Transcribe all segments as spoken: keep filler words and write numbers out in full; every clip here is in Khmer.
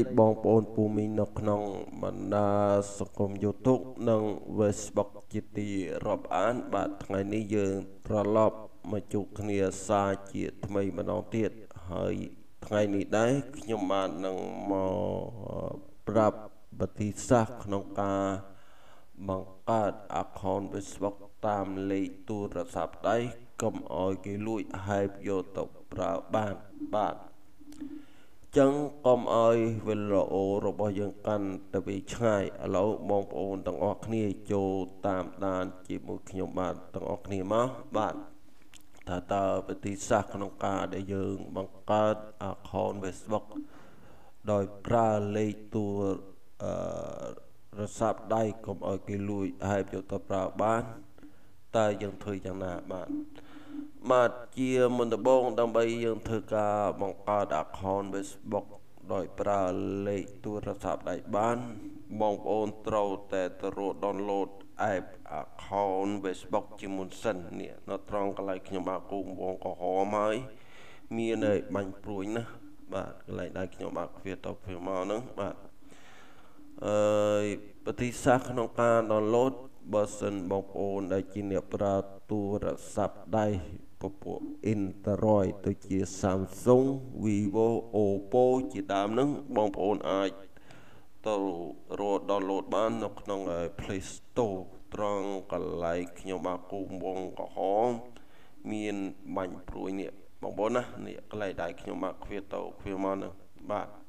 บองปอนปูมีนกนองมันนาสกมยูทูบนังเวสบอกจิตีรอบอ่านบาดไงนี้ยืนตรลอบมาจุกเนียซาจีทำไมมันนองเตียดเฮ้ยไงนี้ได้ขยมมานังมอปรับปฏิสักนองกาบังการอักขอนเวสบอกตามเลยตูรศัพท์ได้กำออยกิลุยให้โยตกปราบ้านบ้านจังกอมเอยเวลาโอรบยังกันตะวีช่ายเรามองโอนต้องออกนี่โจตามดานจีมุขยมบาทต้องออกนี่มาบ้านถ้าตาปฏิสักนองกาได้ยังบังการอาคอนเวสบอกโดยปราเลยตัวรศัพท์ได้กอมเอยกิลุยให้โยตปราบ้านแต่ยังเธอยังนาบ้านมาเจียมันตะบงดังใบยังเธอกาบังกาดักฮอนเวสบอกโดยปราเลยตัวรศัพท์ได้บ้านมองโอนเตาแต่ตรวจดอนโหลดแอปอักฮอนเวสบอกจิมุนสันเนี่ยนตรองกะไรขยมากุงวงก็หอมายมีในบันปลุยนะบาดกะไรได้ขยมาเฟียตอเฟียมานึงบาดเอ่อปฏิสักนองการดอนโหลดบอสันบองโอนได้จินเนี่ยปราตัวรศัพท์ได้ปปอินเตอร์รอยตัวเจียซัมซุงวีโวโอโปจีตามนึงบองโอนไอตัวโหลดดาวน์โหลดบ้านนกน้องไอ Play Store ตรองกันไลค์ยมากุมวงก็หอมมีนบันปลุยเนี่ยบองโอนนะเนี่ยก็ไลได้ขยมาเฟียโตเฟียมานึงบ้าน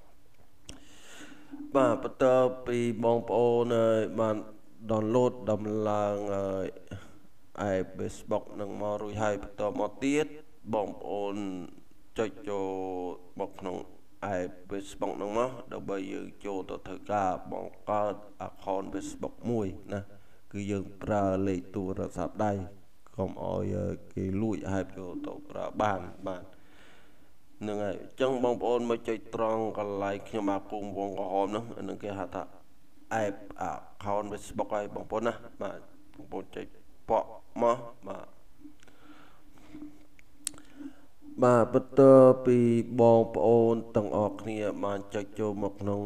บ้านปตอปีบองโอนเนยมันดาวน์โหลดดำลางไอไอเบสบอกนังมารุยให้ต่อมาเตียดบองโอนจอยโจบอกนังไอเบสบอกนังมาเดี๋ยวไปยืนโจตัวเธอกาบองก็อักคอนเบสบอกมวยนะคือยืนปลาเลยตัวระดับได้ก็มอยกี่ลุยให้โจตัวปลาบ้านบ้านนึงไงจังบองโอนมาใจตรองกันไล่ขึ้นมากุมวงก็หอมนึงนึงแกหาตาไออักคอนเบสบอกไอ้บองโอนนะมาบองโอนใจปะมามามาปตอปีบองโอนต้องออกเนี่ยมันจะโจมกนง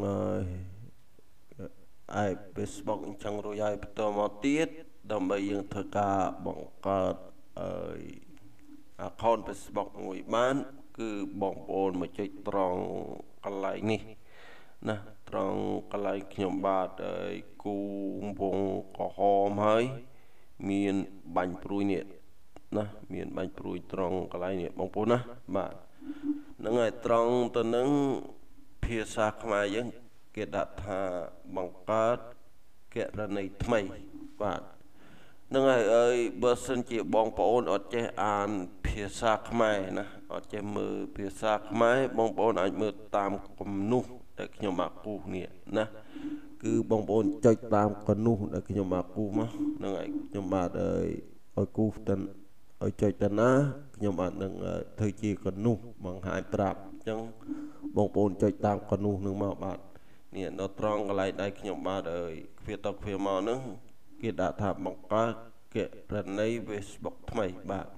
ไอเบสบอกจังรวยปตอมาเตียดดำไปยังเธอกาบังกัดไออาคอนเบสบอกงวยบ้านคือบองโอนมาใจตรองกันไหลนี่นะตรองกันไหลขยมบาดไอกูวงก็หอมให้มีนบันปลุยเนี่ยนะมีนบันปลุยตรองกะไรเนี่ยบางปูนะมานั่งไงตรองตัวนึงเพียสากมายังเกดัตหาบังกัดเกระในทำไมบาดนั่งไงเอ้ยเบอร์สันจีบองปูนอดเจอ่านเพียสากมานะอดเจมือเพียสากมาบองปูนอาจมือตามกลมนุ่แต่ขยมากูเนี่ยนะคือบองโอนใจตามกันนู่นไอ้ขยมากูมะนั่งไอ้ขยมาได้ไอ้กูตันไอ้ใจตันนะขยมานั่งเธอจีกันนู่นบางหายปราบจังบองโอนใจตามกันนู่นนึงมาบาดเนี่ยเราตรองอะไรได้ขยมาได้เพียตอกเพียมานึงเกิดอาถรรพ์บังกาเกิดรันในเวสบอกทำไมบาด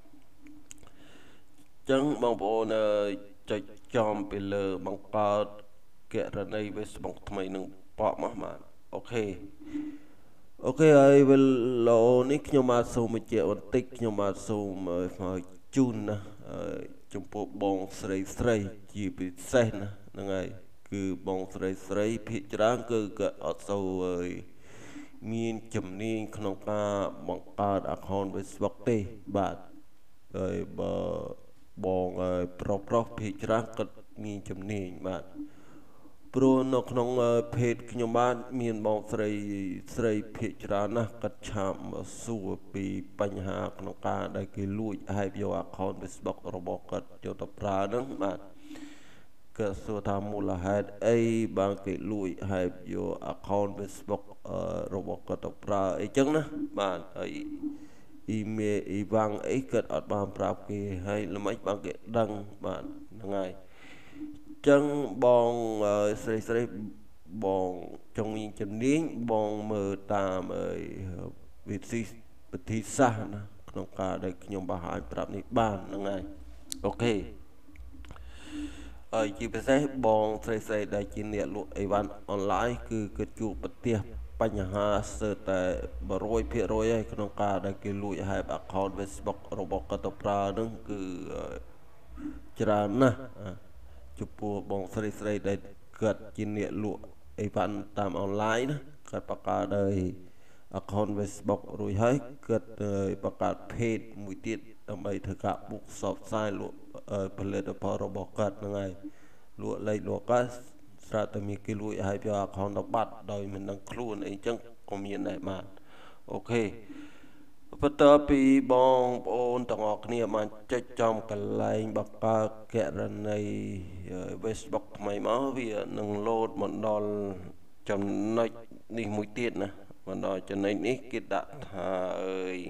จังบองโอนใจจอมไปเลยบังกาเกิดรันในเวสบอกทำไมนึงปะมามาโอเคโอเคไอ้เวลานี้ขยมาสูมเจวันติขยมาสูมมาจูนนะจมพูบองสไลสไลจีบิเซนะนั่นไงคือบองสไลสไลพิจารณาคือก็อัศวิมีนจำนีขนมกาบังการอักฮอนเวสวักเตบาดไอ้บอบองไอ้ปรปรพิจารณาก็มีจำนีบาดโปรนกนงเพจขยมบ้านมีนบองสไลสไลพิจารณากัจฉามสู้ปีปัญหาขนมกาได้กิลุยให้พิวาคอนเบสบอกระบบกัดโยตปรานังมาเกิดสุธามูลเหตุไอบางกิลุยให้พิวาคอนเบสบอกระบบกัดปราไอจังนะมาไออีเมอีบางไอเกิดอัดบางปราบกิให้ละไม่บางกิดังมายังไงจังบองสไลสไลบองจงยิงจันนี้บองมือตามไอวิธีปฏิสันนะขนมกาได้ขยมบาหารปรับนิบ้านยังไงโอเคហើយជាពិសេសបងស្រីស្រីដែលជាអ្នកលក់អីវ៉ាន់អនឡាញគឺគិតជួបប្រទះបញ្ហាស្ទើរតែ100%ហើយក្នុងការដែលគេលួច hack account Facebook របស់គាត់ទៅប្រើនឹងគឺច្រើនណាស់ចំពោះបងស្រីស្រីដែលគាត់ជាអ្នកលក់អីវ៉ាន់តាមអនឡាញណាគាត់បង្កើតដោយ account Facebook រួចហើយគាត់បង្កើត page មួយទៀតដើម្បីធ្វើការបុកផ្សព្វផ្សាយលក់ផលិតផលរបស់គាត់ហ្នឹងហើយលក់លេខលក់កាសស្រាប់តែមានគេលួចឲ្យយក account ទៅបាត់ដោយមិនដឹងខ្លួនអីចឹងក៏មានដែរបាទអូខេបន្ទាប់ពីបងប្អូនទាំងអស់គ្នាបានចុចចំកន្លែងបង្កើតគណនី Facebook ថ្មីមកវានឹងលោតមកដល់ចំណុចនេះមួយទៀតណាមកដល់ចំណុចនេះគេដាក់ថាអើយ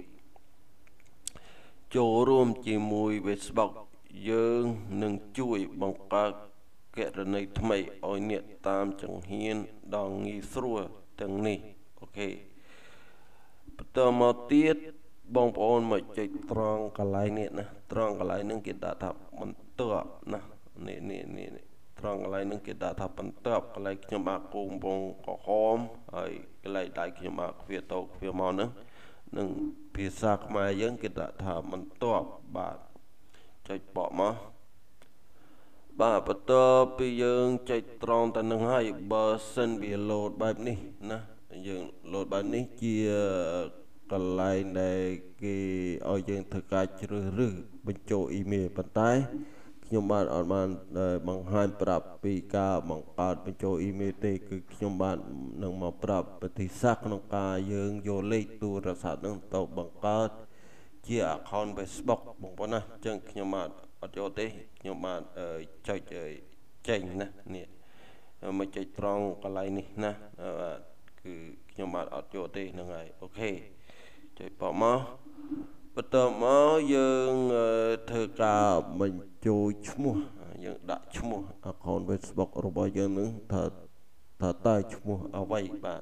ចូលរួមជាមួយ Facebook យើងនឹងជួយបង្កើតគណនីថ្មីឲ្យអ្នកតាមចង្ហៀនដល់ងាយស្រួលទាំងនេះអូខេបន្តមកទៀតបងប្អូនមកចុចត្រង់កន្លែងនេះណាត្រង់កន្លែងហ្នឹងគេដាក់ថាបន្ទាប់ណានេះនេះនេះត្រង់កន្លែងហ្នឹងគេដាក់ថាបន្ទាប់កន្លែងខ្ញុំអាគងបងក្រហមហើយកន្លែងដៃខ្ញុំអាគ្វាតោគ្វាមកហ្នឹងនឹងភាសាខ្មែរយើងគេដាក់ថាបន្ទាប់បាទចុចបកមកបាទបន្ទាប់ពីយើងចុចត្រង់ទៅនឹងហើយបើសិនវាលោតបែបនេះណាយើងលោតបែបនេះជាកន្លែងដែលគេឲ្យយើងធ្វើការជ្រើសរើសបញ្ចូលអ៊ីមែលប៉ុន្តែខ្ញុំបានអត់បានបង្ហាញប្រាប់ពីការបង្កើតបញ្ចូលអ៊ីមែលទេគឺខ្ញុំបាននឹងមកប្រាប់វិធីសាស្ត្រក្នុងការយើងយកលេខទូរស័ព្ទនឹងទៅបង្កើតជា account Facebook បងប្អូនណាអញ្ចឹងខ្ញុំបានអត់យកទេខ្ញុំបានចុចចេញណានេះមកចុចត្រង់កន្លែងនេះណាបាទគឺខ្ញុំបានអត់យកទេហ្នឹងហើយអូខេចុចបកមកបន្ទាប់មកយើងធ្វើការបញ្ចូលឈ្មោះយើងដាក់ឈ្មោះ account Facebook របស់យើងនឹងថាថាតើឈ្មោះអ្វីបាទ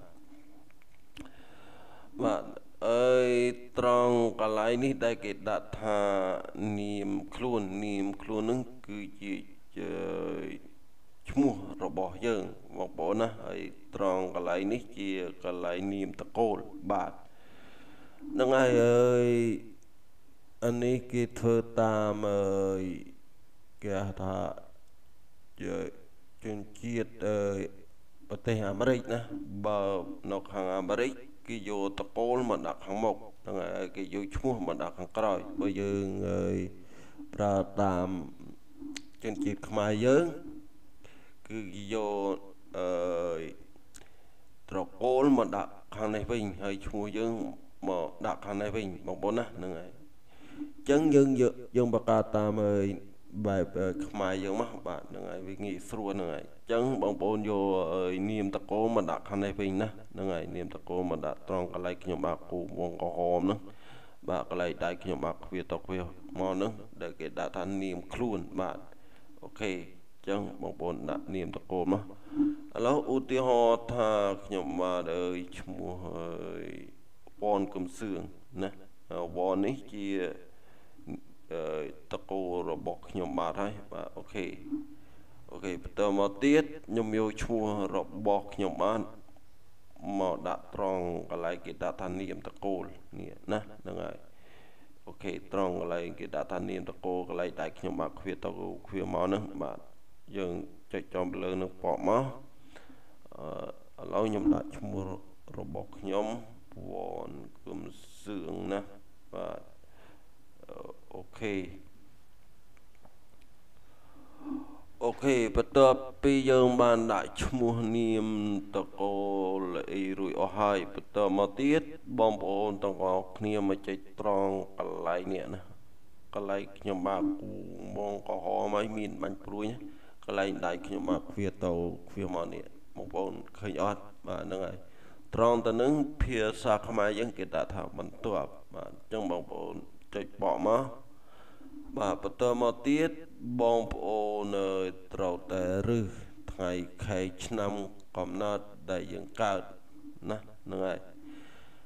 បាទអើយត្រង់កន្លែងនេះដែលគេដាក់ថានាមខ្លួននាមខ្លួននឹងគឺជាឈ្មោះរបស់យើងបងប្អូនណាហើយត្រង់កន្លែងនេះជាកន្លែងនាមតកូលបាទនឹងហើយអើយអានេះគេធ្វើតាមអើយគេថាជនជាតិប្រទេសអាមេរិកណាបើនៅខាងអាមេរិកគេយកតកូលមកដាក់ខាងមុខហ្នឹងហើយគេយកឈ្មោះមកដាក់ខាងក្រោយបើយើងអើយប្រើតាមជនជាតិខ្មែរយើងគឺយកអើយត្រកូលមកដាក់ខាងនេះវិញហើយឈ្មោះយើងមកដាក់ខាងនេះវិញបងប្អូនណាហ្នឹងហើយអញ្ចឹងយើងយើងបង្កើតតាមអើយបែបខ្មែរយើងមកបាទហ្នឹងហើយវាងាយស្រួលហ្នឹងហើយអញ្ចឹងបងប្អូនយកនាមតកូលមកដាក់ខាងនេះវិញណាហ្នឹងហើយនាមតកូលមកដាក់ត្រង់កន្លែងខ្ញុំអាគូវងក្រហមហ្នឹងបាទកន្លែងដៃខ្ញុំអាគ្វាតគ្វាមកហ្នឹងដែលគេដាក់ថានាមខ្លួនបាទអូខេអញ្ចឹងបងប្អូនដាក់នាមតកូលមកឥឡូវឧទាហរណ៍ថាខ្ញុំបាទអើយឈ្មោះអើយវ៉នកំសឿងណាវ៉ននេះជាតកូលរបស់ខ្ញុំបាទហើយបាទអូខេអូខេបន្តមកទៀតខ្ញុំយកឈ្មោះរបស់ខ្ញុំបានមកដាក់ត្រង់កន្លែងគេដាក់ថានាមតកូលនេះណាហ្នឹងហើយអូខេត្រង់កន្លែងគេដាក់ថានាមតកូលកន្លែងដែលខ្ញុំមកគ្វាតគ្វាមកហ្នឹងបាទយើងចុចចំលើនឹងបកមកអឺឥឡូវខ្ញុំដាក់ឈ្មោះរបស់ខ្ញុំវ៉នគឹមសឿងណាបាទអូខេអូខេបន្ទាប់ពីយើងបានដាក់ឈ្មោះនាមតកូលអីរួចអស់ហើយបន្តមកទៀតបងប្អូនទាំងអស់គ្នាមកចុចត្រង់កន្លែងនេះណាកន្លែងខ្ញុំបាទគូមកក្រហមហើយមានបាញ់ព្រួយកន្លែងដៃខ្ញុំបាទគ្វាតោគ្វាមកនេះបងប្អូនឃើញអត់បាទហ្នឹងហើយត្រង់ទៅនឹងភាសាខ្មែរយើងគេដាក់ថាបន្ទាប់បាទអញ្ចឹងបងប្អូនចុចបកមកបាទបន្តមកទៀតបងប្អូនត្រូវតែរើសថ្ងៃខែឆ្នាំកំណត់ដែលយើងកើតណាហ្នឹងហើយ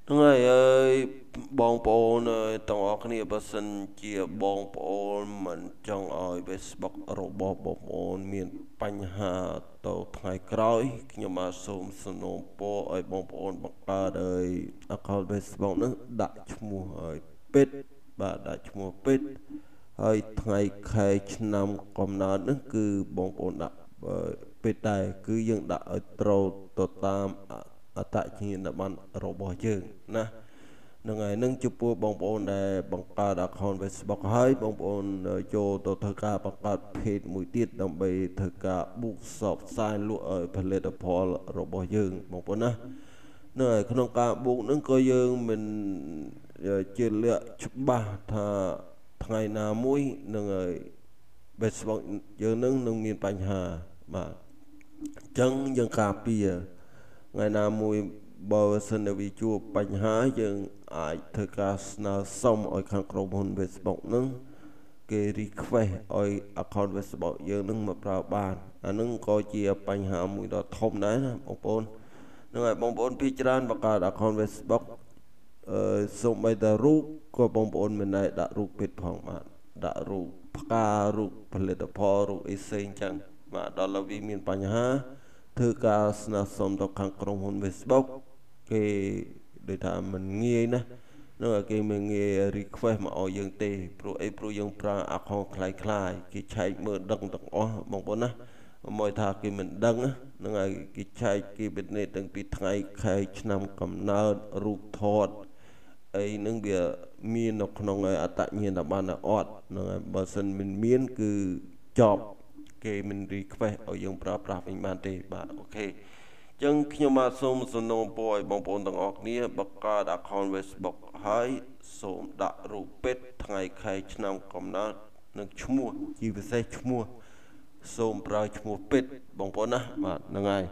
ថ្ងៃអើយបងប្អូនអើយទាំងអស់គ្នាបើសិនជាបងប្អូនមិនចង់ឲ្យ Facebook របស់បងប្អូនមានបញ្ហាទៅថ្ងៃក្រោយខ្ញុំបាទសូមសនំពរឲ្យបងប្អូនបង្កើតឲ្យ account Facebook ហ្នឹងដាក់ឈ្មោះឲ្យពេតបាទដាក់ឈ្មោះពេតហើយថ្ងៃខែឆ្នាំកំណើតហ្នឹងគឺបងប្អូនដាក់ពេតដែរគឺយើងដាក់ឲ្យត្រូវទៅតាមអត្តសញ្ញាណប័ណ្ណរបស់យើងណានឹងហើយនឹងចំពោះបងប្អូនដែលបង្កើត account Facebook ហើយបងប្អូនចូលទៅធ្វើការបង្កើត page មួយទៀតដើម្បីធ្វើការ book សបផ្សាយលក់ឲ្យផលិតផលរបស់យើងបងប្អូនណានៅក្នុងការ book នឹងក៏យើងមិនជាលក្ខច្បាស់ថាថ្ងៃណាមួយនឹងហើយ Facebook យើងនឹងនឹងមានបញ្ហាបាទអញ្ចឹងយើងការពារថ្ងៃណាមួយបើសិនវាជួបបញ្ហាយើងអាចធ្វើការស្នើសុំឲ្យខាងក្រុមហ៊ុន Facebook ហ្នឹងគេ request ឲ្យ account Facebook យើងនឹងមកប្រើបានអានឹងក៏ជាបញ្ហាមួយដ៏ធំដែរណាបងប្អូននឹងហើយបងប្អូនពីច្រើនបង្កើត account Facebook អឺសូម្បីតែរូបក៏បងប្អូនមិនដែរដាក់រូបពេតផងបាទដាក់រូបផ្ការូបផលិតផលរូបអីផ្សេងចឹងបាទដល់ទៅវាមានបញ្ហាធ្វើការស្នើសុំទៅខាងក្រុមហ៊ុន Facebook គេដូចថាមិនងាយណានៅគេមិនងាយ request មកឲ្យយើងទេព្រោះអីព្រោះយើងប្រើ account คล้ายៗគេឆែកមើលដឹងទាំងអស់បងប្អូនណាមកថាគេមិនដឹងហ្នឹងហើយគេឆែកគេពិនិត្យទាំងពីថ្ងៃខែឆ្នាំកំណើតរូបថតអីហ្នឹងវាមាននៅក្នុងអត្តញ្ញាណប័ណ្ណអត់ហ្នឹងហើយបើសិនមិនមានគឺចប់គេមិន request ឲ្យយើងប្រើប្រាស់វិញបានទេបាទអូខេចឹងខ្ញុំបាទសូមសំណូមពរឲ្យបងប្អូនទាំងអស់គ្នាបង្កើត account Facebook ហើយសូមដាក់រូបពេតថ្ងៃខែឆ្នាំកំណើតនិងឈ្មោះជាពិសេសឈ្មោះសូមប្រើឈ្មោះពេតបងប្អូនណាបាទហ្នឹងហើយ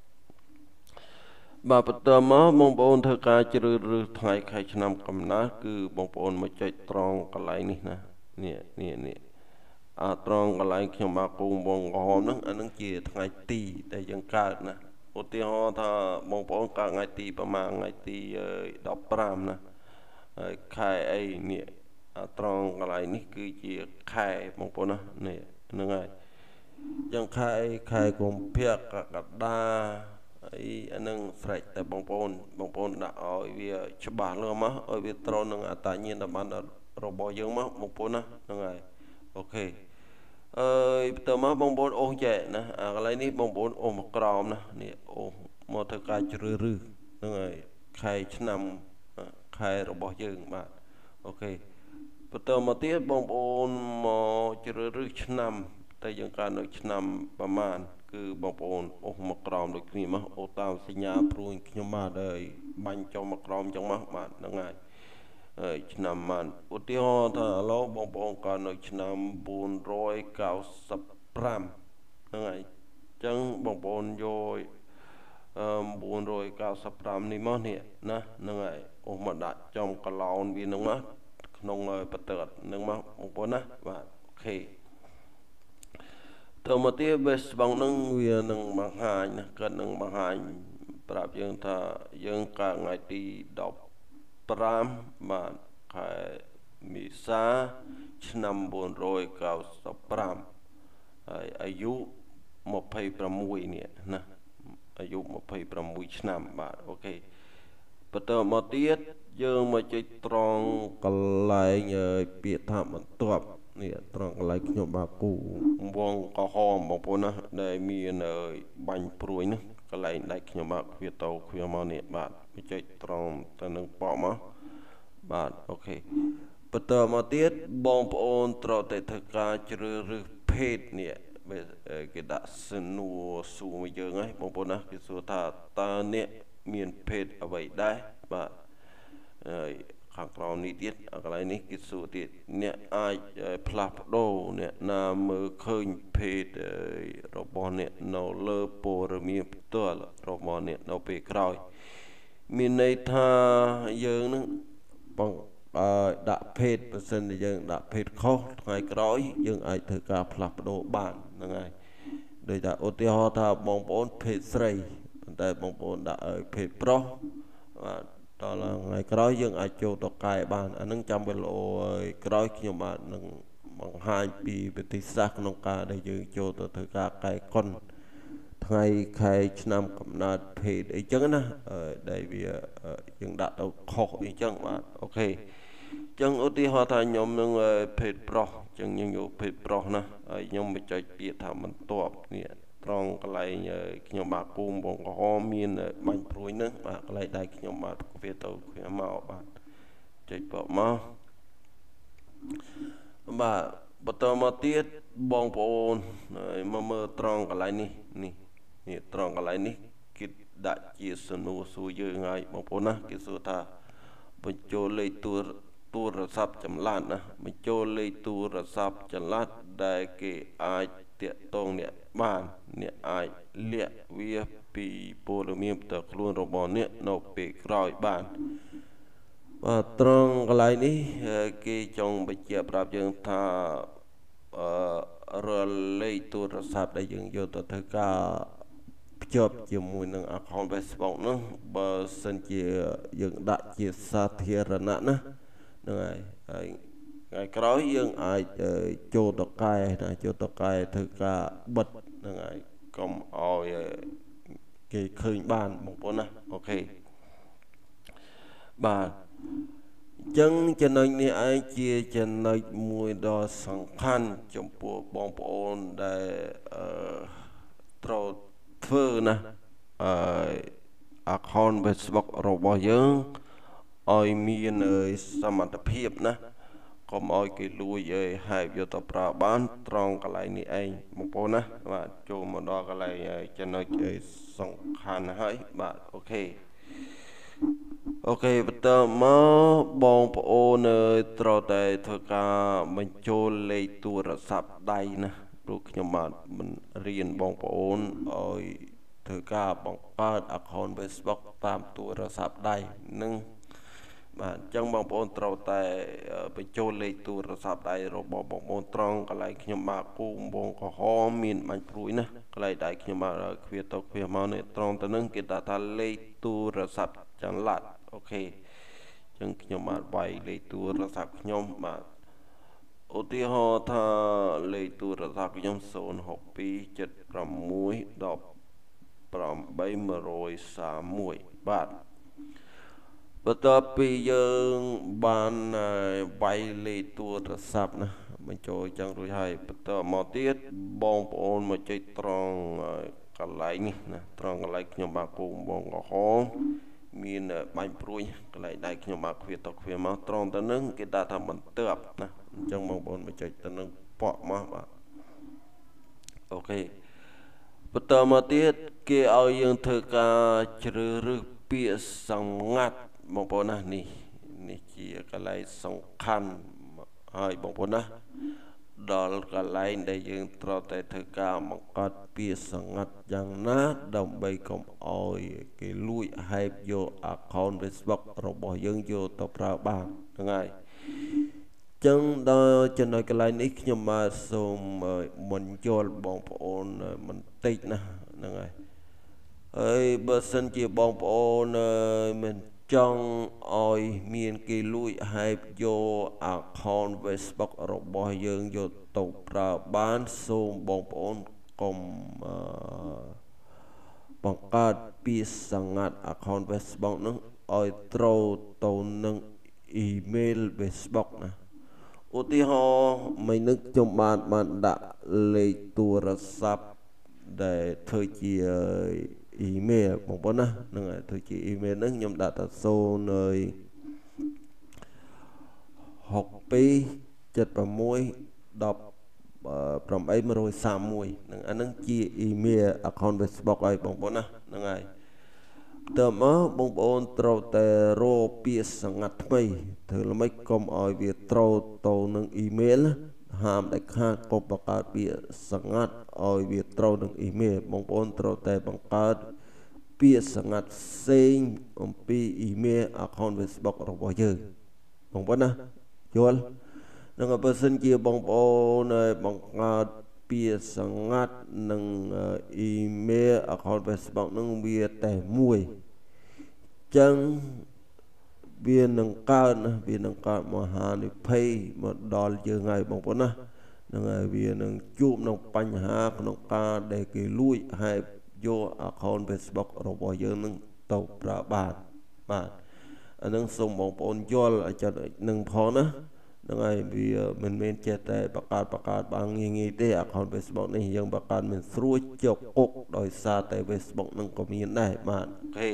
បាទបន្តមកបងប្អូនធ្វើការជ្រើសរើសថ្ងៃខែឆ្នាំកំណើតគឺបងប្អូនមកចុចត្រង់កន្លែងនេះណានេះនេះនេះអាត្រង់កន្លែងខ្ញុំបាទគូបងក្រហមហ្នឹងអានឹងជាថ្ងៃទីដែលយើងកើតណាឧទាហរណ៍ថាបងប្អូនកើតថ្ងៃទីប្រហែលថ្ងៃទីដប់ប្រាំណាហើយខែអីនេះអាត្រង់កន្លែងនេះគឺជាខែបងប្អូនណានេះហ្នឹងហើយយ៉ាងខែខែកុម្ភៈកក្កដាអីអានឹងស្រេចតែបងប្អូនបងប្អូនដាក់ឲ្យវាច្បាស់លើមកឲ្យវាត្រូវនឹងអត្តសញ្ញាណប័ណ្ណរបស់យើងមកបងប្អូនណាហ្នឹងហើយអូខេអើយបន្តមកបងប្អូនអូសចែកណាអាកន្លែងនេះបងប្អូនអូសមកក្រោមណានេះអូសមកធ្វើការជ្រើសរើសហ្នឹងហើយខែឆ្នាំខែរបស់យើងបាទអូខេបន្តមកទៀតបងប្អូនមកជ្រើសរើសឆ្នាំតែយើងកើតនៅឆ្នាំប្រមាណគឺបងប្អូនអូសមកក្រោមដូចគ្នាមកអូសតាមសញ្ញាព្រួយខ្ញុំបាទហើយបាញ់ចុះមកក្រោមចឹងមកបាទហ្នឹងហើយហើយឆ្នាំបានឧទាហរណ៍ថាឥឡូវបងប្អូនកើតនៅឆ្នាំបួនរយកៅសិបប្រាំហ្នឹងហើយអញ្ចឹងបងប្អូនយកអឺបួនរយកៅសិបប្រាំនេះមកនេះណាហ្នឹងហើយអូសមកដាក់ចំកឡោនវាហ្នឹងមកក្នុងបន្ទើហ្នឹងមកបងប្អូនណាបាទអូខេតើមកទៀត Facebook ហ្នឹងវានឹងបង្ហាញណាគាត់នឹងបង្ហាញប្រាប់យើងថាយើងកើតថ្ងៃទីដប់ប្រាំបាទខែមេសាឆ្នាំបួនរយកៅសិបប្រាំហើយអាយុម្ភៃប្រាំមួយនេះណាអាយុម្ភៃប្រាំមួយឆ្នាំបាទអូខេបន្តមកទៀតយើងមកចុចត្រង់កន្លែងពាក្យថាបន្ទាប់នេះត្រង់កន្លែងខ្ញុំបាទគូវងក្រហមបងប្អូនណាដែលមានបាញ់ព្រួយណាកន្លែងដែលខ្ញុំបាទឃ្វាតោឃ្វាមកនេះបាទចុចត្រង់ទៅនឹងប៉មកបាទអូខេបន្តមកទៀតបងប្អូនត្រូវតែធ្វើការជ្រើសរើសភេទនេះគេដាក់សនួរសួរមកយើងហ្នឹងបងប្អូនណាគេសួរថាតើអ្នកមានភេទអ្វីដែរបាទហើយខាងក្រោមនេះទៀតកន្លែងនេះគេសួរទៀតអ្នកអាចផ្លាស់ប្ដូរអ្នកណាមើលឃើញភេទរបស់អ្នកនៅលើព័ត៌មានផ្ទាល់របស់អ្នកនៅពេលក្រោយមានន័យថាយើងនឹងបងអឺដាក់ភេទបើសិនជាយើងដាក់ភេទខុសថ្ងៃក្រោយយើងអាចធ្វើការផ្លាស់ប្ដូរបានហ្នឹងហើយដូចថាឧទាហរណ៍ថាបងប្អូនភេទស្រីប៉ុន្តែបងប្អូនដាក់ឲ្យភេទប្រុសបាទដល់ក្រោយយើងអាចចូលទៅកែបានអានឹងចាំវាល្អហើយក្រោយខ្ញុំបាទនឹងបង្ហាញពីវិធីសាស្ត្រក្នុងការដែលយើងចូលទៅធ្វើការកែកុនថ្ងៃខែឆ្នាំកំណើតភេទអីចឹងណាដែលវាយើងដាក់ទៅខុសអីចឹងបាទអូខេចឹងឧទាហរណ៍ថាខ្ញុំនឹងភេទប្រុសចឹងខ្ញុំយកភេទប្រុសណាហើយខ្ញុំបញ្ចុចពាក្យថាបន្ទាប់នេះត្រង់កន្លែងខ្ញុំបាទគូមបងក្រហមមានបាញ់ព្រួយនឹងបាទកន្លែងដៃខ្ញុំបាទវាទៅវាមកបាទចុចបកមកបាទបន្តមកទៀតបងប្អូនមកមើលត្រង់កន្លែងនេះនេះនេះត្រង់កន្លែងនេះគេដាក់ជាសំណួរសួរយើងហើយបងប្អូនណាគេសួរថាបញ្ចូលលេខទូរទូរស័ព្ទចម្លាតណាបញ្ចូលលេខទូរស័ព្ទចម្លាតដែលគេអាចតាក់ទងអ្នកបានអ្នកអាចលាក់វាពីព័ត៌មានផ្ទាល់ខ្លួនរបស់អ្នកនៅពេលក្រោយបានបាទត្រង់កន្លែងនេះគេចង់បញ្ជាក់ប្រាប់យើងថាអឺរលេខទូរស័ព្ទដែលយើងយកទៅធ្វើការភ្ជាប់ជាមួយនឹង account Facebook នោះបើសិនជាយើងដាក់ជាសាធារណៈណាហ្នឹងហើយហើយថ្ងៃក្រោយយើងអាចចូលទៅកែណាចូលទៅកែធ្វើការបិទហ្នឹងហើយកុំឲ្យគេឃើញបានបងប្អូនណាអូខេបាទអញ្ចឹងចំណុចនេះឯងជាចំណុចមួយដ៏សំខាន់ចំពោះបងប្អូនដែលអឺត្រូវធ្វើណាអឺ account Facebook របស់យើងឲ្យមានសមត្ថភាពណាកុំឲ្យគេលួចអើយហើយយកទៅប្រើបានត្រង់កន្លែងនេះឯងបងប្អូនណាបាទចូលមកដល់កន្លែងចំណុចសំខាន់ហើយបាទអូខេអូខេបន្តមកបងប្អូនត្រូវតែធ្វើការបញ្ចូលលេខទូរស័ព្ទដៃណាព្រោះខ្ញុំបាទមិនរៀនបងប្អូនឲ្យធ្វើការបង្កើត account Facebook តាមទូរស័ព្ទដៃនឹងបាទអញ្ចឹងបងប្អូនត្រូវតែបញ្ចូលលេខទូរស័ព្ទដៃរបស់បងប្អូនត្រង់កន្លែងខ្ញុំបាទគូបងក្រហមមានបាញ់ព្រួយណាកន្លែងដៃខ្ញុំបាទគ្វាទៅគ្វាមកនេះត្រង់ទៅនឹងគេដាក់ថាលេខទូរស័ព្ទចល័តអូខេអញ្ចឹងខ្ញុំបាទវាយលេខទូរស័ព្ទខ្ញុំបាទឧទាហរណ៍ថាលេខទូរស័ព្ទខ្ញុំศูนย์ หก ពីរ เจ็ด หก หนึ่ง แปด หนึ่ง สาม หนึ่ง បាទបន្ទាប់ពីយើងបានវាយលេខទូរស័ព្ទណាបញ្ចូលចឹងរួចហើយបន្តមកទៀតបងប្អូនមកចុចត្រង់កន្លែងនេះណាត្រង់កន្លែងខ្ញុំបាទគូបងក្រហមមានបាញ់ព្រួយកន្លែងដៃខ្ញុំបាទគ្វាទៅគ្វាមកត្រង់ទៅនឹងគេដាក់ថាបន្ទាប់ណាអញ្ចឹងបងប្អូនមកចុចទៅនឹងបកមកបាទអូខេបន្តមកទៀតគេឲ្យយើងធ្វើការជ្រើសរើសពាក្យសម្ងាត់បងប្អូនណានេះនេះជាកន្លែងសំខាន់ហើយបងប្អូនណាដល់កន្លែងដែលយើងត្រូវតែធ្វើការបង្កើតពាក្យសម្ងាត់យ៉ាងណាដើម្បីកុំឲ្យគេលួចហែបយក account Facebook របស់យើងយកទៅប្រើបានហ្នឹងហើយចឹងដល់ចំណុចកន្លែងនេះខ្ញុំបាទសូមបញ្យល់បងប្អូនបន្តិចណាហ្នឹងហើយហើយបើសិនជាបងប្អូនមិនចង់ឲ្យមានគេលួចហែបយក account Facebook របស់យើងយកទៅប្រើបានសូមបងប្អូនកុំបង្កើតពាក្យសម្ងាត់ account Facebook នោះឲ្យត្រូវទៅនឹង email Facebook ណាឧទាហរណ៍មិននឹកខ្ញុំបានបានដាក់លេខទូរស័ព្ទដែលធ្វើជា email បងប្អូនណាហ្នឹងហើយធ្វើជា email ហ្នឹងខ្ញុំដាក់ថាศูนย์ หก ពីរ เจ็ด หก หนึ่ง แปด หนึ่ง สาม หนึ่งហ្នឹងអាហ្នឹងជា email account Facebook ហើយបងប្អូនណាហ្នឹងហើយតើមកបងប្អូនត្រូវតែរកពាក្យសម្ងាត់ថ្មីធ្វើល្មិចកុំឲ្យវាត្រូវទៅនឹង email ហាមដាច់ខាតកុំបង្កើតពាក្យសម្ងាត់ឲ្យវាត្រូវនឹង email បងប្អូនត្រូវតែបង្កើតពាក្យសម្ងាត់ផ្សេងអំពី email account Facebook របស់យើងបងប្អូនណាយល់នឹងបើសិនជាបងប្អូនបង្កើតពាក្យសម្ងាត់នឹង email account Facebook នឹងវាតែមួយចឹងវានឹងកើតណាវានឹងកើតមហានិភ័យមកដល់យើងហើយបងប្អូនណានឹងហើយវានឹងជួបនឹងបញ្ហាក្នុងការដែលគេលួចហែបយក account Facebook របស់យើងនឹងទៅប្រើបានបាទអានឹងសូមបងប្អូនយល់ឲ្យចិត្តនឹងផងណានឹងហើយវាមិនមែនចេះតែបង្កើតបង្កើតបានងាយងាយទេ account Facebook នេះយើងបង្កើតមិនស្រួលជោគគុកដោយសារតែ Facebook នឹងក៏មានដែរបាទអូខេ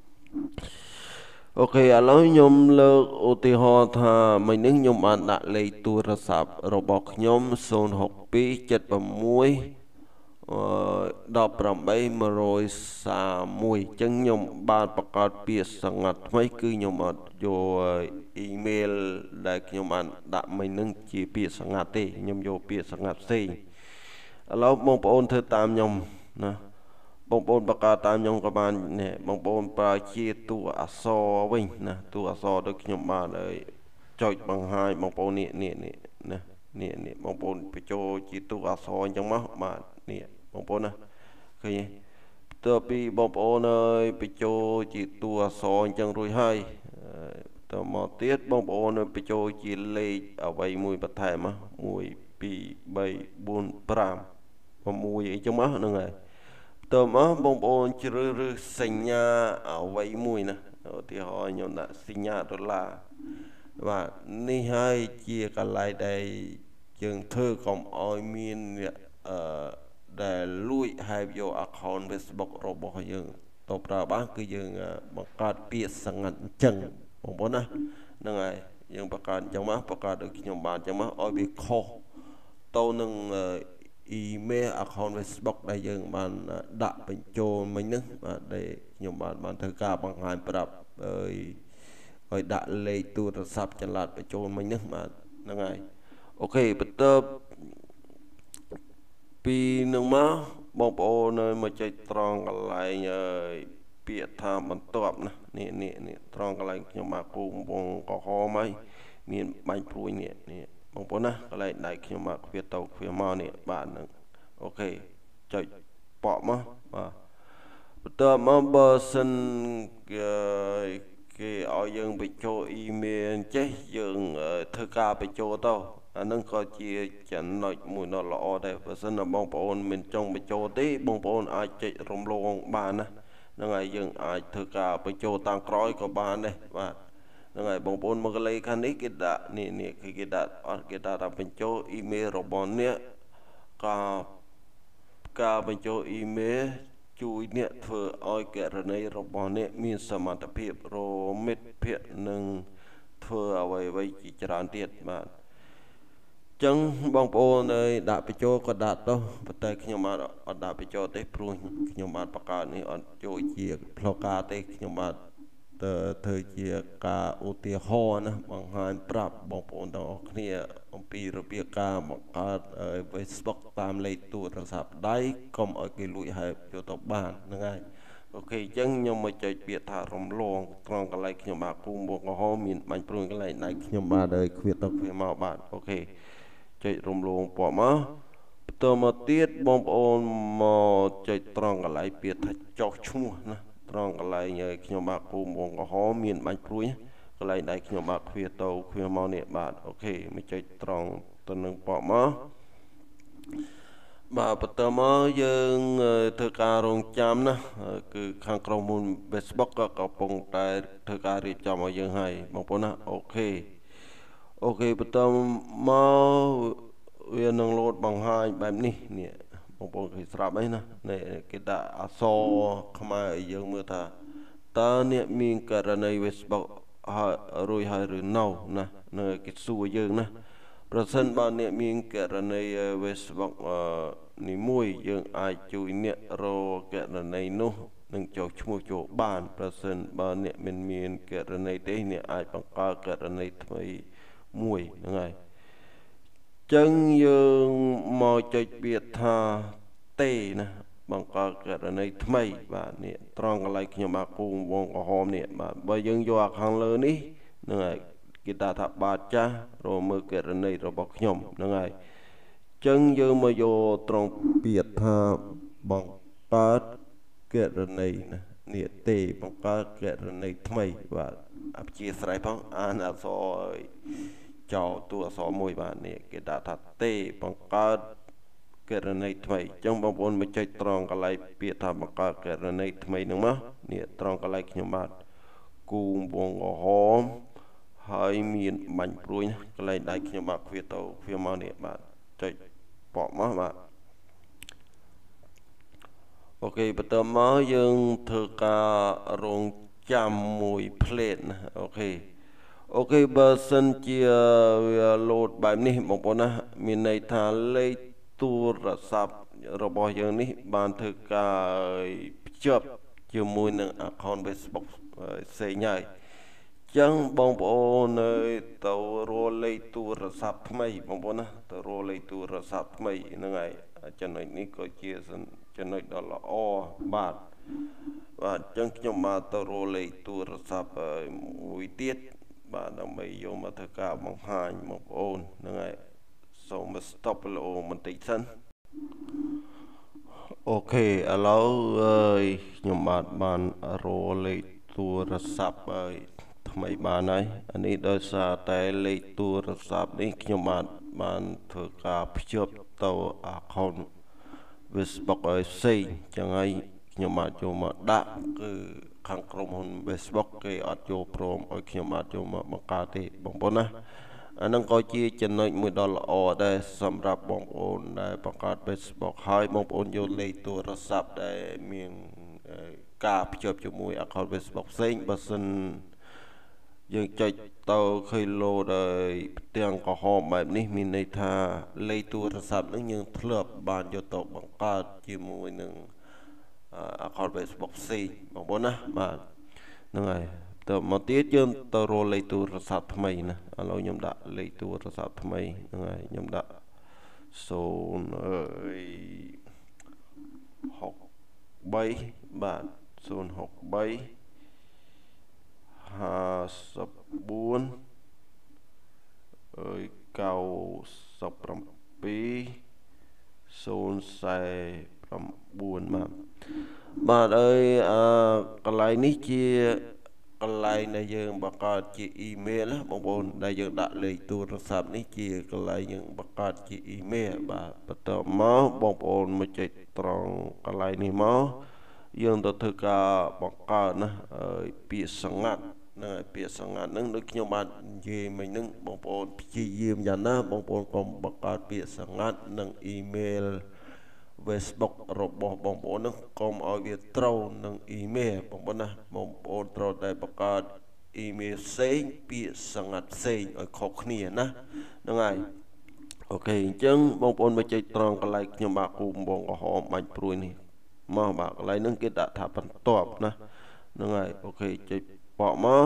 អូខេឥឡូវខ្ញុំលើកឧទាហរណ៍ថាមិញនេះខ្ញុំបានដាក់លេខទូរស័ព្ទរបស់ខ្ញុំศูนย์ หก สอง เจ็ด หก អឺ ដប់ ប្រាំបី một không ba មួយអញ្ចឹងខ្ញុំបានបង្កើតពាក្យសម្ងាត់ថ្មីគឺខ្ញុំអត់យកអ៊ីមែលដែលខ្ញុំបានដាក់មិញនឹងជាពាក្យសម្ងាត់ទេខ្ញុំយកពាក្យសម្ងាត់ផ្សេងឥឡូវបងប្អូនធ្វើតាមខ្ញុំណាបងប្អូនបង្កើតតាមខ្ញុំក៏បាននេះបងប្អូនប្រើជាតួអក្សរវិញណាតួអក្សរដូចខ្ញុំបានហើយចុចបង្ហាញបងប្អូននេះនេះនេះណានេះនេះបងប្អូនបញ្ចូលជាតួអក្សរអញ្ចឹងមកបាទនេះបងប្អូនណាឃើញទេតើពីបងប្អូនអើយបញ្ចូលជាតួអក្សរអញ្ចឹងរួចហើយតើមកទៀតបងប្អូនបញ្ចូលជាលេខអ្វីមួយបន្ថែមមកmột hai ba bốn năm 6អីចឹងមកហ្នឹងហើយតើមកបងប្អូនជ្រើសរើសសញ្ញាអ្វីមួយណាឧទាហរណ៍ខ្ញុំដាក់សញ្ញាដុល្លារបាទនេះហើយជាកន្លែងដែលយើងធ្វើកុំឲ្យមានអឺដែលលួចហែបយក account Facebook របស់យើងទៅប្រើបានគឺយើងបង្កើតពាក្យសម្ងាត់អញ្ចឹងបងប្អូនណាហ្នឹងហើយយើងបង្កើតអញ្ចឹងមកបង្កើតដូចខ្ញុំបានអញ្ចឹងមកឲ្យវាខុសទៅនឹងemail account Facebook ដែលយើងបានដាក់បញ្ចូលមិញហ្នឹងបាទដែលខ្ញុំបានបានធ្វើការបង្ហាញប្រាប់ឲ្យឲ្យដាក់លេខទូរស័ព្ទចល័តបញ្ចូលមិញហ្នឹងបាទហ្នឹងហើយអូខេបន្ទាប់ពីនឹងមកបងប្អូននៅមកចុចត្រង់កន្លែងពាក្យថាបន្ទាប់ណានេះនេះនេះត្រង់កន្លែងខ្ញុំមកគូកំពង់កហមហើយមានបាញ់ព្រួយនេះនេះបងប្អូនណាកន្លែងដៃខ្ញុំមកវាទៅវាមកនេះបាទហ្នឹងអូខេចុចបកមកបាទបន្ទាប់មកបើសិនគេគេឲ្យយើងបញ្ចូលអ៊ីមែលចេះយើងធ្វើការបញ្ចូលទៅអានឹងក៏ជាចំណុចមួយដ៏ល្អដែរបើសិនបងប្អូនមិនចង់បញ្ចូលទេបងប្អូនអាចចុចរំលងបានណាហ្នឹងហើយយើងអាចធ្វើការបញ្ចូលតាមក្រោយក៏បានដែរបាទហ្នឹងហើយបងប្អូនមកលេខខាងនេះគេដាក់នេះនេះគឺគេដាក់អត់គេដាក់ថាបញ្ចូលអ៊ីមែលរបស់អ្នកការការបញ្ចូលអ៊ីមែលជួយអ្នកធ្វើឲ្យករណីរបស់អ្នកមានសមត្ថភាពរមិតភក្តិនិងធ្វើអ្វីអ្វីជាច្រើនទៀតបាទចឹងបងប្អូនអើយដាក់បញ្ចូលក៏ដាក់ទៅប៉ុន្តែខ្ញុំអត់អត់ដាក់បញ្ចូលទេព្រោះខ្ញុំបានបង្កើតនេះអត់ចូលជាផ្លូវការទេខ្ញុំបាទទៅធ្វើជាការឧទាហរណ៍ណាបង្ហាញប្រាប់បងប្អូនទាំងអស់គ្នាអំពីរបៀបការបង្កើត Facebook តាមលេខទូរស័ព្ទដៃកុំឲ្យគេលួចហែបយកទៅបានហ្នឹងហើយអូខេអញ្ចឹងខ្ញុំមកចុចពាក្យថារំលងត្រង់កន្លែងខ្ញុំបាទគូមុខកំហុសមានបាញ់ព្រួយកន្លែងដៃខ្ញុំបាទហើយគ្វាទៅគ្វាមកបាទអូខេចុចរំលងពណ៌មកបន្តមកទៀតបងប្អូនមកចុចត្រង់កន្លែងពាក្យថាចុះឈ្មោះណាត្រង់កន្លែងខ្ញុំបាទគូមុខកំហុសមានបាញ់ព្រួយកន្លែងដៃខ្ញុំបាទគ្វាទៅគ្វាមកនេះបាទអូខេមកចុចត្រង់ទៅនឹងពណ៌មកបាទបន្តមកយើងធ្វើការរងចាំណាគឺខាងក្រុមហ៊ុន Facebook ក៏កំពុងតែធ្វើការរៀបចំឲ្យយើងហើយបងប្អូនណាអូខេអូខេបន្តមកវានឹងលោតបង្ហាញបែបនេះនេះបងប្អូនគេស្រាប់អីណានេះគេដាក់អក្សរខ្មែរឲ្យយើងមើលថាតើអ្នកមានករណី Facebook ហើយរួចហើយឬនៅណានៅគេសួរយើងណាប្រសិនបើអ្នកមានករណី Facebook នេះមួយយើងអាចជួយអ្នករកករណីនោះនឹងចុះឈ្មោះចូលបានប្រសិនបើអ្នកមិនមានករណីទេអ្នកអាចបង្កើតករណីថ្មីមួយហ្នឹងហើយចឹងយើងមកចុចពាក្យថាទេណាបង្កើតករណីថ្មីបាទនេះត្រង់កន្លែងខ្ញុំអាគូវងក្រហមនេះបាទបើយើងយកអាខាងលើនេះហ្នឹងហើយគេថាបាទចាស់រមើលករណីរបស់ខ្ញុំហ្នឹងហើយចឹងយើងមកយកត្រង់ពាក្យថាបង្កើតករណីណានេះទេបង្កើតករណីថ្មីបាទអព្យាស្រ័យផងអានអក្សរចោលតួអក្សរមួយបាទនេះគេដាក់ថាទេបង្កើតករណីថ្មីអញ្ចឹងបងប្អូនមកចុចត្រង់កន្លែងពាក្យថាបង្កើតករណីថ្មីហ្នឹងមកនេះត្រង់កន្លែងខ្ញុំបាទគូវងក្រហមហើយមានបាញ់ព្រួយកន្លែងដៃខ្ញុំបាទវាទៅវាមកនេះបាទចុចបកមកបាទអូខេបន្តមកយើងធ្វើការរងចាំមួយផ្លេតណាអូខេអូខេបើសិនជាវាលោតបែបនេះបងប្អូនណាមានន័យថាលេខទូរស័ព្ទរបស់យើងនេះបានធ្វើការភ្ជាប់ជាមួយនឹង account Facebook ផ្សេងហើយចឹងបងប្អូននៅទៅរកលេខទូរស័ព្ទថ្មីបងប្អូនណាទៅរកលេខទូរស័ព្ទថ្មីហ្នឹងហើយចំណុចនេះក៏ជាចំណុចដ៏ល្អបាទបាទចឹងខ្ញុំមកទៅរកលេខទូរស័ព្ទមួយទៀតបាទដើម្បីយកមកធ្វើការបង្ហាញបងប្អូនហ្នឹងហើយសូម stop វីដេអូបន្តិចសិនអូខេឥឡូវខ្ញុំបាទបានរកលេខទូរស័ព្ទហើយថ្មីបានហើយអានេះដោយសារតែលេខទូរស័ព្ទនេះខ្ញុំបាទបានធ្វើការភ្ជាប់ទៅ account Facebook ឲ្យផ្សេងចឹងហើយខ្ញុំបាទចូលមកដាក់គឺខាងក្រុមហ៊ុន Facebook គេអត់ចូលព្រមឲ្យខ្ញុំបាទចូលមកបង្កើតទេបងប្អូនណាអានឹងក៏ជាចំណុចមួយដ៏ល្អដែរសម្រាប់បងប្អូនដែលបង្កើត Facebook ហើយបងប្អូនយកលេខទូរស័ព្ទដែលមានការភ្ជាប់ជាមួយ account Facebook ផ្សេងបើសិនយើងចុចទៅឃើញលោតហើយផ្ទាំងក្រហមបែបនេះមានន័យថាលេខទូរស័ព្ទនឹងយើងធ្លាប់បានយកទៅបង្កើតជាមួយនឹង account Facebook ផ្សេងបងប្អូនណាបាទហ្នឹងហើយតើមកទៀតយើងទៅរកលេខទូរស័ព្ទថ្មីណាឥឡូវខ្ញុំដាក់លេខទូរស័ព្ទថ្មីហ្នឹងហើយខ្ញុំដាក់ศูนย์អើយหกបីបាទศูนย์หกបីห้าสิบสี่អើយเก้าสิบเจ็ดศูนย์สี่เก้าបាទបាទអើយអឺកន្លែងនេះជាកន្លែងដែលយើងបង្កើតជាអ៊ីមែលបងប្អូនដែលយើងដាក់លេខទូរស័ព្ទនេះជាកន្លែងយើងបង្កើតជាអ៊ីមែលបាទបន្តមកបងប្អូនមកចុចត្រង់កន្លែងនេះមកយើងទៅធ្វើការបង្កើតណាពាក្យសង្កាត់ណាពាក្យសង្កាត់ហ្នឹងដូចខ្ញុំបាននិយាយមិញហ្នឹងបងប្អូនព្យាយាមយ៉ាងណាបងប្អូនកុំបង្កើតពាក្យសង្កាត់និងអ៊ីមែល Facebook របស់បងប្អូនហ្នឹងកុំឲ្យវាត្រូវនឹងអ៊ីមែលបងប្អូនណាបងប្អូនត្រូវតែបង្កើតអ៊ីមែលផ្សេងពាក្យសង្កាត់ផ្សេងឲ្យខុសគ្នាណាហ្នឹងហើយអូខេអញ្ចឹងបងប្អូនមកចុចត្រង់កន្លែងខ្ញុំបាទគូបំបងក្រហមបាច់ព្រួយនេះមកបាទកន្លែងហ្នឹងគេដាក់ថាបន្ទាប់ណាហ្នឹងហើយអូខេចុចបកមក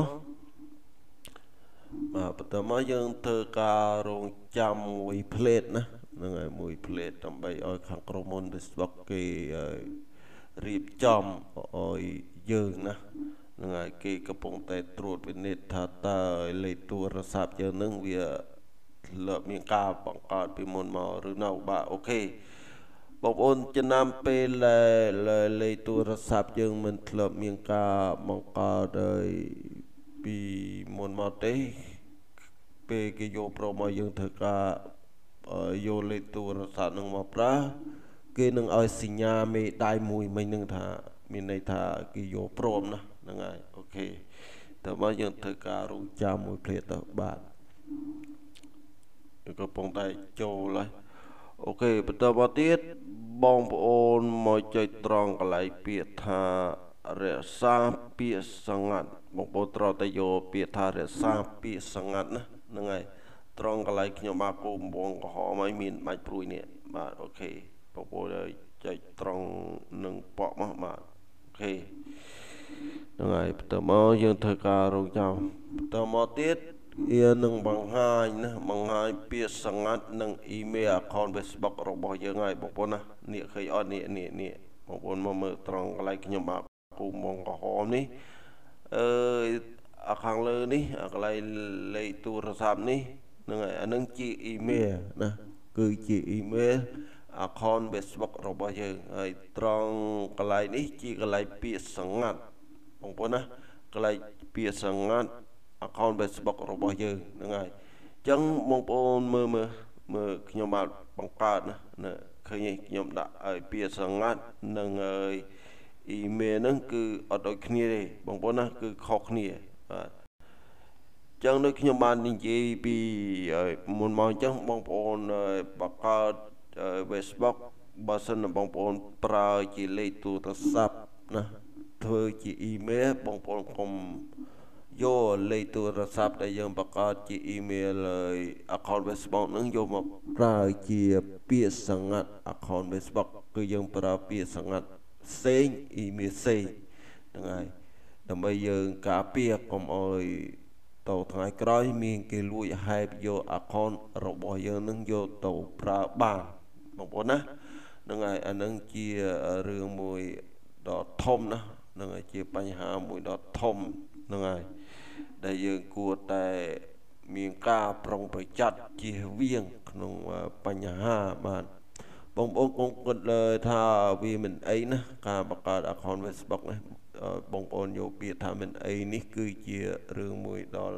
បាទបន្តមកយើងធ្វើការរងចាំមួយផ្លេតណាហ្នឹងហើយមួយផ្លេតដើម្បីឲ្យខាងក្រុមហ៊ុន Facebook គេរៀបចំឲ្យយើងណាហ្នឹងហើយគេកំពុងតែត្រួតពិនិត្យថាតើលេខទូរស័ព្ទយើងនឹងវាលើកមានការបង្កើតពីមុនមកឬនៅបាទអូខេបងប្អូនចំណាំពេលលេខទូរស័ព្ទយើងមិនធ្លាប់មានការបង្កើតឲ្យពីមុនមកទេពេលគេយកប្រូមកយើងធ្វើការយកលេខទូរស័ព្ទនឹងមកប្រើគេនឹងឲ្យសញ្ញាមេដៃមួយមិញនឹងថាមានន័យថាគេយកព្រមណាហ្នឹងហើយអូខេតើមកយើងធ្វើការរងចាំមួយភ្លាតទៅបាទក៏កំពុងតែចូលហើយអូខេបន្តមកទៀតបងប្អូនមកចុចត្រង់កន្លែងពាក្យថារក្សាពាក្យសង្កាត់បងប្អូនត្រូវតែយកពាក្យថារក្សាពាក្យសង្កាត់ណាហ្នឹងហើយត្រង់កន្លែងខ្ញុំបាទគូបំបងក្រហមហើយមានបាច់ព្រួយនេះបាទអូខេបងប្អូនចុចត្រង់នឹងបកមកបាទអូខេហ្នឹងហើយបន្តមកយើងធ្វើការរងចាំបន្តមកទៀតវានឹងបង្ហាញណាបង្ហាញពាក្យសង្កាត់និងអ៊ីមែល account Facebook របស់យើងហើយបងប្អូនណានេះឃើញអត់នេះនេះនេះបងប្អូនមកមើលត្រង់កន្លែងខ្ញុំបាទគូបំបងក្រហមនេះអឺខាងលើនេះកន្លែងលេខទូរស័ព្ទនេះហ្នឹងហើយអានឹងជាអ៊ីមែលណាគឺជាអ៊ីមែល account Facebook របស់យើងហើយត្រង់កន្លែងនេះជាកន្លែងពាក្យសង្កាត់បងប្អូនណាកន្លែងពាក្យសង្កាត់ account Facebook របស់យើងហ្នឹងហើយអញ្ចឹងបងប្អូនមើលមើលមើលខ្ញុំបានបង្កើតណាឃើញខ្ញុំដាក់ឲ្យពាក្យសង្កាត់និងឲ្យអ៊ីមែលហ្នឹងគឺអត់ដូចគ្នាទេបងប្អូនណាគឺខុសគ្នាបាទចឹងដូចខ្ញុំបាននិយាយពីមុនមកអញ្ចឹងបងប្អូនបង្កើត Facebook បើសិនបងប្អូនប្រើជាលេខទូរស័ព្ទណាធ្វើជាអ៊ីមែលបងប្អូនកុំយកលេខទូរស័ព្ទដែលយើងបង្កើតជាអ៊ីមែល account Facebook នឹងយកមកប្រើជាពាក្យសង្កាត់ account Facebook គឺយើងប្រើពាក្យសង្កាត់ផ្សេងអ៊ីមែលផ្សេងហ្នឹងហើយដើម្បីយើងការពារកុំឲ្យតថ្ងៃក្រោយមានគេលួចហែបយក account របស់យើងនឹងយកទៅប្រើបានបងប្អូនណាហ្នឹងហើយអានឹងជារឿងមួយដ៏ធំណាហ្នឹងហើយជាបញ្ហាមួយដ៏ធំហ្នឹងហើយដែលយើងគួរតែមានការប្រុងប្រយ័ត្នជៀសវាងក្នុងបញ្ហាបាទបងប្អូនគង់គិតថាវាមិនអីណាការបង្កើត account Facebook នេះបងប្អូនយកពាក្យថាមិនអីនេះគឺជារឿងមួយដល់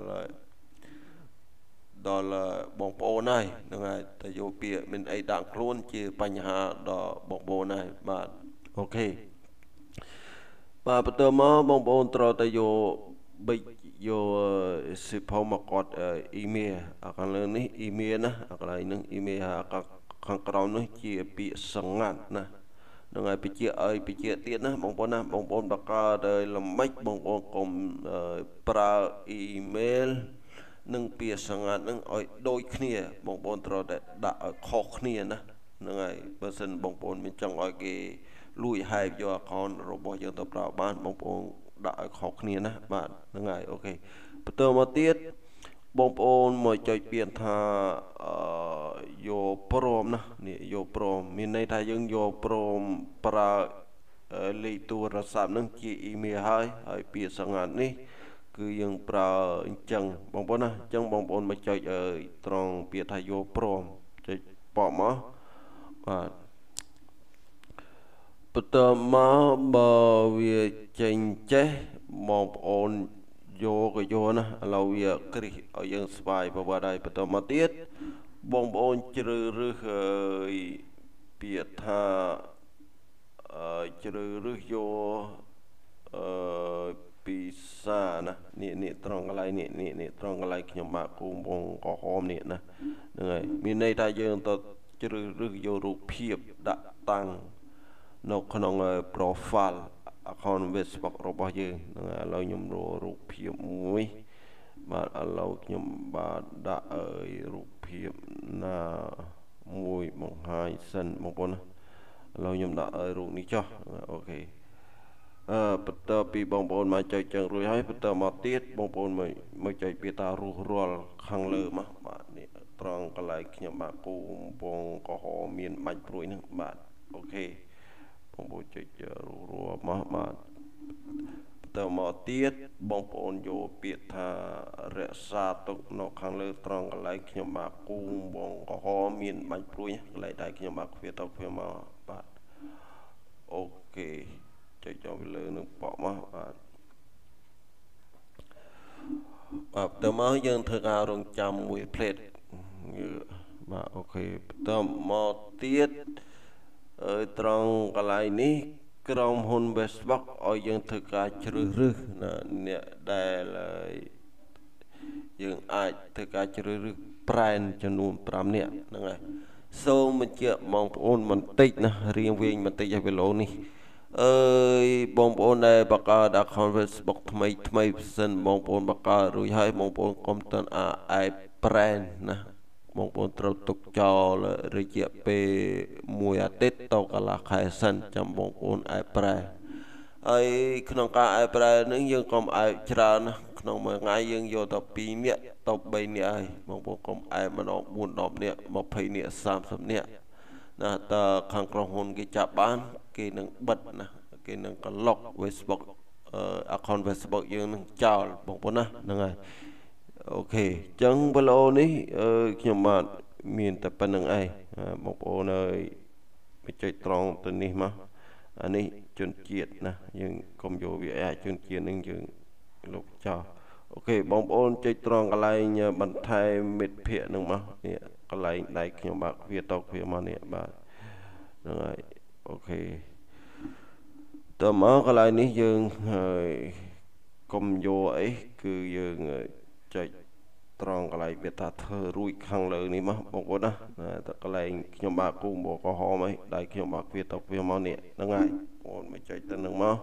ដល់បងប្អូនហើយហ្នឹងហើយតែយកពាក្យមិនអីដាក់ខ្លួនជាបញ្ហាដល់បងប្អូនហើយបាទអូខេបាទបន្តមកបងប្អូនត្រូវតែយកបិចយកសិភៅមកគាត់អ៊ីមែលអាខាងលើនេះអ៊ីមែលណាអាកន្លែងនេះអ៊ីមែលខាងក្រោមនេះជាពាក្យសង្កាត់ណានឹងឲ្យបញ្ជាក់ឲ្យបញ្ជាក់ទៀតណាបងប្អូនណាបងប្អូនបកកើតល្មិចបងប្អូនកុំប្រើអ៊ីមែលនិងពាក្យសង្កាត់នឹងឲ្យដូចគ្នាបងប្អូនត្រូវតែដាក់ឲ្យខុសគ្នាណាហ្នឹងហើយបើសិនបងប្អូនមិនចង់ឲ្យគេលួចហែបយក account របស់យើងទៅប្រើបានបងប្អូនដាក់ឲ្យខុសគ្នាណាបាទហ្នឹងហើយអូខេបន្តមកទៀតបងប្អូនមកចុចពាក្យថាអឺយកព្រមណានេះយកព្រមមានន័យថាយើងយកព្រមប្រើលេខទូរស័ព្ទនឹងជាអ៊ីមែលហើយហើយពាក្យសង្កាត់នេះគឺយើងប្រើអញ្ចឹងបងប្អូនណាអញ្ចឹងបងប្អូនមកចុចត្រង់ពាក្យថាយកព្រមចុចបកមកបាទបន្តមកបើវាចេញចេះបងប្អូនយកក៏យកណាឥឡូវវាគ្រីសឲ្យយើងស្វ័យប្រវត្តិហើយបន្តមកទៀតបងប្អូនជ្រើសរើសពាក្យថាជ្រើសរើសយកអឺពីសាណានេះនេះត្រង់កន្លែងនេះនេះនេះត្រង់កន្លែងខ្ញុំបាក់គូងបងក្រហមនេះណាហ្នឹងហើយមានន័យថាយើងទៅជ្រើសរើសយករូបភាពដាក់តាំងនៅក្នុង profile account Facebook របស់យើងហ្នឹងឥឡូវខ្ញុំរករូបភាពមួយបាទឥឡូវខ្ញុំបាទដាក់ឲ្យរូបភាពណាមួយបង្ហាញសិនបងប្អូនណាឥឡូវខ្ញុំដាក់ឲ្យរូបនេះចុះអូខេអឺបន្តពីបងប្អូនមកចុចចឹងរួចហើយបន្តមកទៀតបងប្អូនមកមកចុចពាក្យថារស់រាល់ខាងលើមកបាទនេះត្រង់កន្លែងខ្ញុំបាទគូកំពងក្រហមមានបាច់ព្រួយហ្នឹងបាទអូខេបងប្អូនចុចរស់រាល់មកបាទបន្តមកទៀតបងប្អូនយកពាក្យថារក្សាទុកនៅខាងលើត្រង់កន្លែងខ្ញុំបាទគូកំពងក្រហមមានបាច់ព្រួយកន្លែងដែលខ្ញុំបាទគ្វាទៅគ្វាមកបាទអូខេចុចចូលពីលើនឹងបកមកបាទបាទតើមកយើងធ្វើការរងចាំមួយផ្លេតបាទអូខេបន្តមកទៀតអើត្រង់កន្លែងនេះក្រុមហ៊ុន Facebook ឲ្យយើងធ្វើការជ្រើសរើសណាអ្នកដែលយើងអាចធ្វើការជ្រើសរើស brand ចំនួន5នាក់ហ្នឹងហើយសូមបញ្ជាក់បងប្អូនបន្តិចណារៀងវិញបន្តិចឲ្យវីដេអូនេះអើយបងប្អូនដែលបង្កើត account Facebook ថ្មីថ្មីផ្សិនបងប្អូនបង្កើតរួចហើយបងប្អូនកុំតន់អាយ brand ណាបងប្អូនត្រូវទុកចោលរយៈពេលមួយអាទិត្យទៅកន្លះខែសិនចាំបងប្អូនអាយ brand ហើយក្នុងការអាយ brand នឹងយើងកុំអាយច្រើនណាក្នុងមួយថ្ងៃយើងយកទៅពីរនាក់ទៅបីនាក់ហើយបងប្អូនកុំអាយម្ដងបួន ដប់នាក់ยี่สิบនាក់សាមសិបនាក់ណាតើខាងក្រុមហ៊ុនគេចាប់បានគេនឹងបិទណាគេនឹងក្លុក Facebook account Facebook យើងនឹងចោលបងប្អូនណាហ្នឹងហើយអូខេអញ្ចឹងវីដេអូនេះខ្ញុំបាទមានតែប៉ុណ្្នឹងឯងបងប្អូនអើយបញ្ចុចត្រង់ទៅនេះមកอันนี้จนเจียดนะยังกรมโยวิอาจนเจียดนึงยังลูกจอโอเคบองโอนใจตรองอะไรเนี่ยบรรทายเม็ดเพียนึงมาเนี่ยอะไรได้ขยมบักเพียตอกเพียมาเนี่ยบาทนั่นไงโอเคต่อมาอะไรนี้ยังกรมโยไอ้คือยังใจตรองอะไรเวทาเธอรุ่ยขังเลยนี่มั้งบอกว่านะแต่อะไรขยมบักกุ้งบอกก็หอไหมได้ขยมบักเพียตอกเพียมาเนี่ยนั่นไงโอนไม่ใจตั้งนึงมั้ง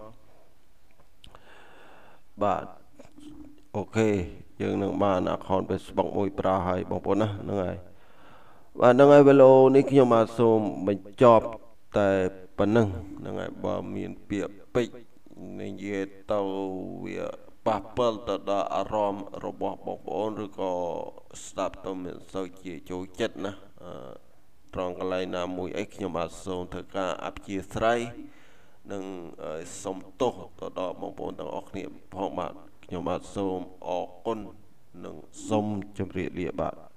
บาทโอเคយើងនឹងបានអខនបេសបុកមួយប្រើហើយបងប្អូនណាហ្នឹងហើយបាទហ្នឹងហើយវីដេអូនេះខ្ញុំបាទសូមបញ្ចប់តែប៉ុណ្្នឹងហ្នឹងហើយបើមានពាក្យពេចន៍និយាយទៅវាប៉ះពាល់ទៅដល់អារម្មណ៍របស់បងប្អូនឬក៏ស្ដាប់ទៅមិនសូវជាចូលចិត្តណាត្រង់កន្លែងណាមួយអីខ្ញុំបាទសូមធ្វើការអព្យាស្រ័យនិងសូមទោសទៅដល់បងប្អូនទាំងអស់គ្នាផងបាទខ្ញុំបាទសូមអរគុណនិងសូមជម្រាបលាបាទ